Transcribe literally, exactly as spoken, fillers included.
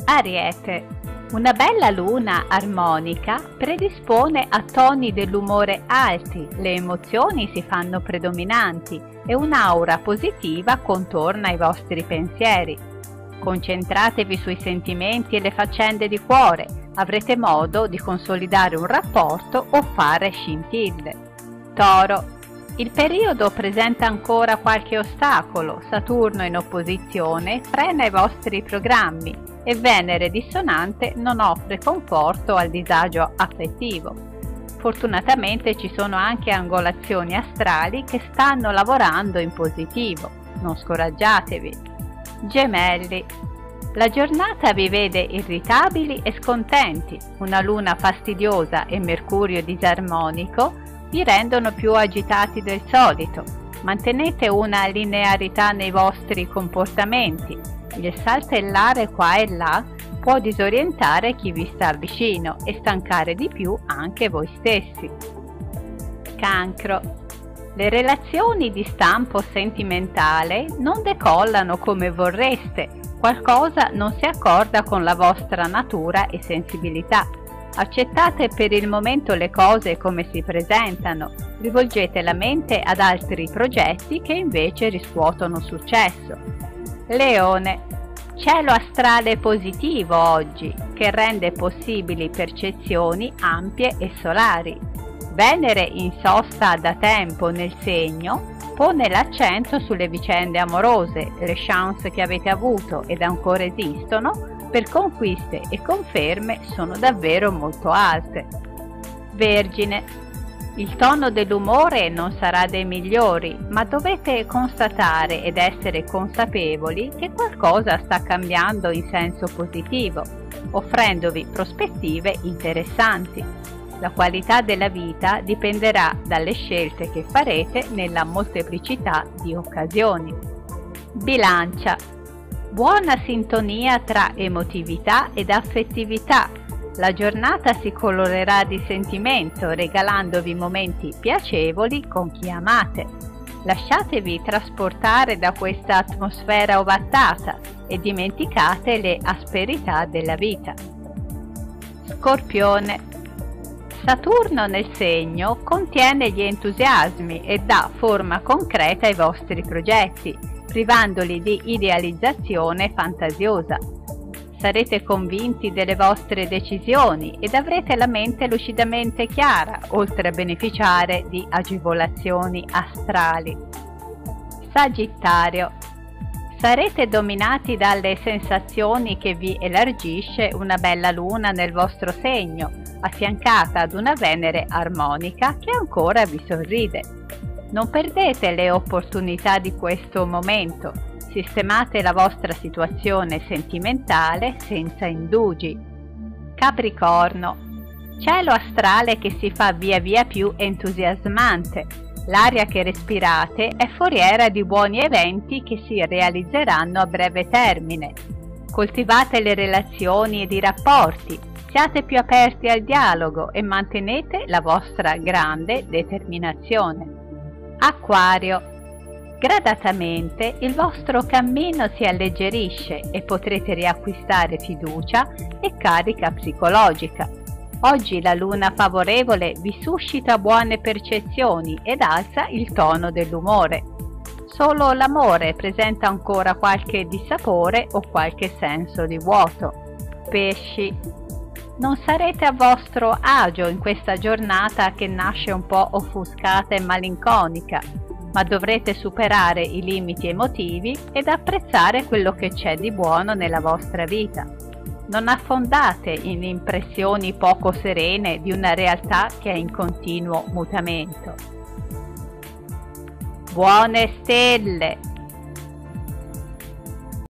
Ariete. Una bella luna armonica predispone a toni dell'umore alti, le emozioni si fanno predominanti e un'aura positiva contorna i vostri pensieri. Concentratevi sui sentimenti e le faccende di cuore, avrete modo di consolidare un rapporto o fare scintille. Toro. Il periodo presenta ancora qualche ostacolo, Saturno in opposizione frena i vostri programmi e Venere dissonante non offre conforto al disagio affettivo. Fortunatamente ci sono anche angolazioni astrali che stanno lavorando in positivo, non scoraggiatevi. Gemelli. La giornata vi vede irritabili e scontenti, una luna fastidiosa e Mercurio disarmonico vi rendono più agitati del solito. Mantenete una linearità nei vostri comportamenti. Il saltellare qua e là può disorientare chi vi sta vicino e stancare di più anche voi stessi. Cancro. Le relazioni di stampo sentimentale non decollano come vorreste, qualcosa non si accorda con la vostra natura e sensibilità. Accettate per il momento le cose come si presentano, rivolgete la mente ad altri progetti che invece riscuotono successo. Leone. Cielo astrale positivo oggi, che rende possibili percezioni ampie e solari. Venere in sosta da tempo nel segno pone l'accento sulle vicende amorose, le chance che avete avuto ed ancora esistono per conquiste e conferme sono davvero molto alte. Vergine. Il tono dell'umore non sarà dei migliori, ma dovete constatare ed essere consapevoli che qualcosa sta cambiando in senso positivo, offrendovi prospettive interessanti. La qualità della vita dipenderà dalle scelte che farete nella molteplicità di occasioni. Bilancia. Buona sintonia tra emotività ed affettività. La giornata si colorerà di sentimento, regalandovi momenti piacevoli con chi amate. Lasciatevi trasportare da questa atmosfera ovattata e dimenticate le asperità della vita. Scorpione. Saturno nel segno contiene gli entusiasmi e dà forma concreta ai vostri progetti, privandoli di idealizzazione fantasiosa. Sarete convinti delle vostre decisioni ed avrete la mente lucidamente chiara, oltre a beneficiare di agevolazioni astrali. Sagittario. Sarete dominati dalle sensazioni che vi elargisce una bella luna nel vostro segno, affiancata ad una Venere armonica che ancora vi sorride. Non perdete le opportunità di questo momento, sistemate la vostra situazione sentimentale senza indugi. Capricorno. Cielo astrale che si fa via via più entusiasmante. L'aria che respirate è foriera di buoni eventi che si realizzeranno a breve termine. Coltivate le relazioni ed i rapporti, siate più aperti al dialogo e mantenete la vostra grande determinazione. Acquario. Gradatamente il vostro cammino si alleggerisce e potrete riacquistare fiducia e carica psicologica. Oggi la luna favorevole vi suscita buone percezioni ed alza il tono dell'umore. Solo l'amore presenta ancora qualche dissapore o qualche senso di vuoto. Pesci. Non sarete a vostro agio in questa giornata che nasce un po' offuscata e malinconica, ma dovrete superare i limiti emotivi ed apprezzare quello che c'è di buono nella vostra vita. Non affondate in impressioni poco serene di una realtà che è in continuo mutamento. Buone stelle!